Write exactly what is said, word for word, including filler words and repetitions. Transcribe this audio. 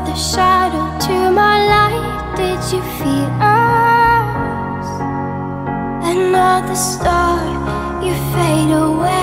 the shadow to my light. Did you feel us? Another star, you fade away.